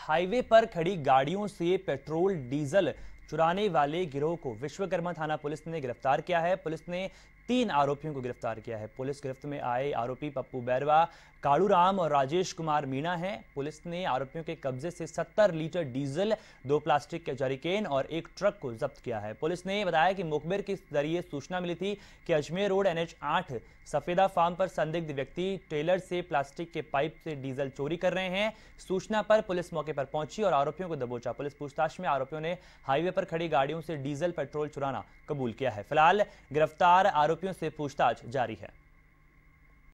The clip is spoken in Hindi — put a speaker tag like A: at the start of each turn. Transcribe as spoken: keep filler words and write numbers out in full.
A: हाईवे पर खड़ी गाड़ियों से पेट्रोल डीजल चुराने वाले गिरोह को विश्वकर्मा थाना पुलिस ने गिरफ्तार किया है। पुलिस ने तीन आरोपियों को गिरफ्तार किया है। पुलिस गिरफ्त में आए आरोपी पप्पू बैरवा, कालूराम और राजेश कुमार मीणा हैं। पुलिस ने आरोपियों के कब्जे से सत्तर लीटर डीजल, दो प्लास्टिक के जरिकेन और एक ट्रक को जब्त किया है। पुलिस ने बताया कि मुखबिर के जरिए सूचना मिली थी कि अजमेर रोड एन एच आठ सफेदा फार्म पर संदिग्ध व्यक्ति ट्रेलर से प्लास्टिक के पाइप से डीजल चोरी कर रहे हैं। सूचना पर पुलिस मौके पर पहुंची और आरोपियों को दबोचा। पुलिस पूछताछ में आरोपियों ने हाईवे पर खड़ी गाड़ियों से डीजल पेट्रोल चुराना कबूल किया है। फिलहाल गिरफ्तार आरोपियों से पूछताछ जारी है।